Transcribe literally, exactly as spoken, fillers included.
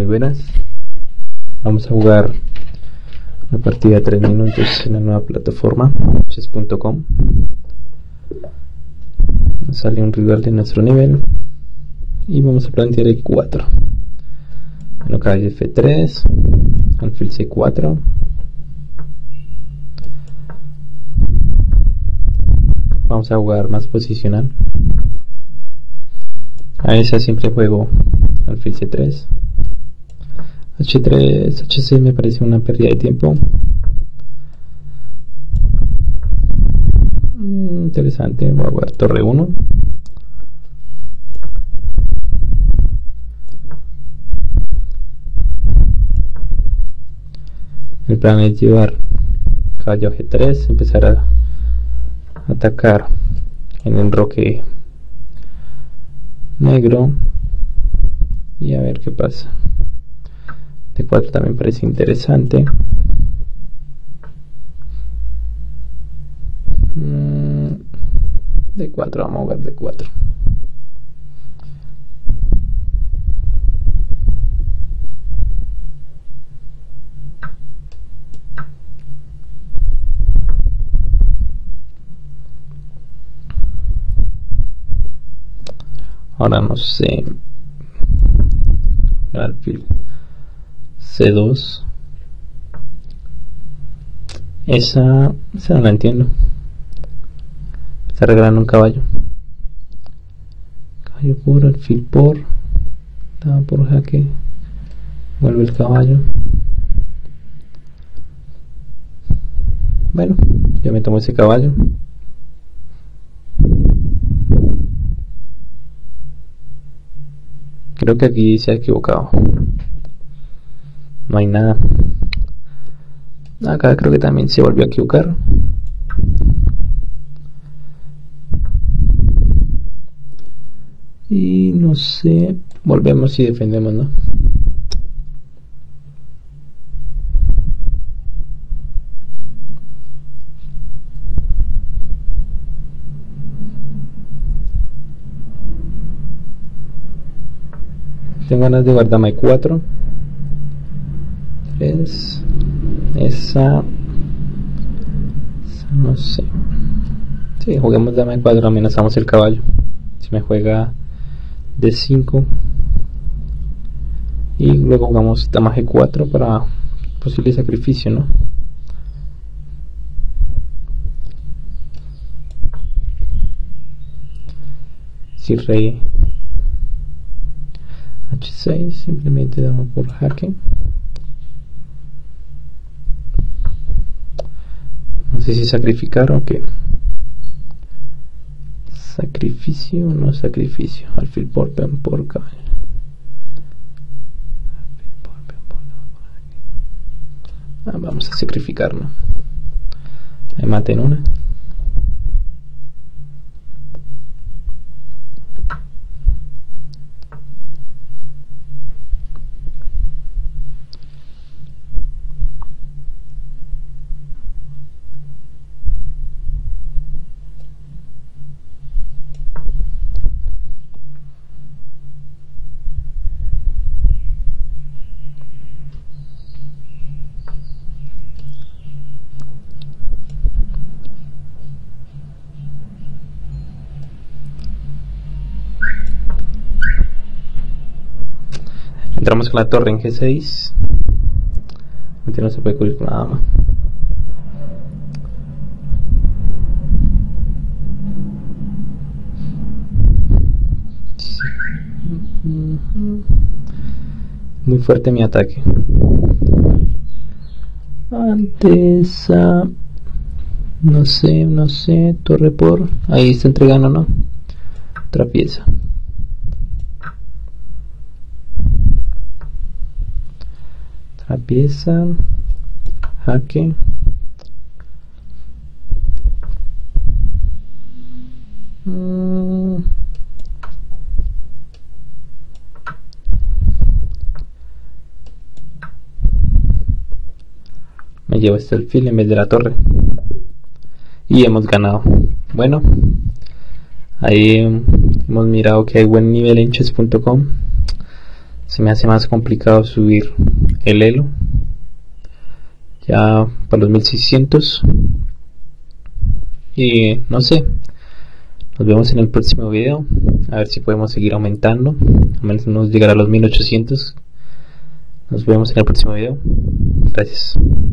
muy buenas. Vamos a jugar una partida de tres minutos en la nueva plataforma chess punto com. Nos sale un rival de nuestro nivel y vamos a plantear el cuatro. Bueno, caballo F tres, alfil C cuatro. Vamos a jugar más posicional. A esa siempre juego alfil C tres. H tres, H seis me parece una pérdida de tiempo. Mm, interesante, voy a jugar torre uno. El plan es llevar caballo G tres, empezar a atacar en el enroque negro y a ver qué pasa. D cuatro también parece interesante. mm, D cuatro, vamos a jugar D cuatro. Ahora no sé, alfil C dos. Esa, esa no la entiendo. Está regalando un caballo. Caballo por, alfil por. Estaba por jaque. Vuelve el caballo. Bueno, ya me tomo ese caballo. Creo que aquí se ha equivocado. No hay nada. Acá creo que también se volvió a equivocar. Y no sé. Volvemos y defendemos, ¿no? Tengo ganas de jugar dama E cuatro. tres. Esa, esa no sé. Sí, juguemos dama E cuatro, amenazamos el caballo. Si me juega D cinco y luego jugamos dama G cuatro para posible sacrificio, ¿no? Si rey H seis, simplemente damos por jaque. No sé si sacrificar o qué. Sacrificio o no sacrificio. Alfil por, pen por caballo. Ah, vamos a sacrificarlo. Ahí maten una. Entramos con la torre en G seis. No se puede cubrir con la dama. Muy fuerte mi ataque. Antes uh, no sé, no sé. Torre por. Ahí está entregando, ¿no? Otra pieza. Otra pieza. Jaque. Mm. Me llevo este alfil en vez de la torre y hemos ganado. Bueno, ahí hemos mirado que hay buen nivel en chess punto com. se me hace más complicado subir el elo ya para los mil seiscientos. Y no sé, nos vemos en el próximo video, a ver si podemos seguir aumentando, al menos nos llegar a los mil ochocientos. Nos vemos en el próximo video. Gracias.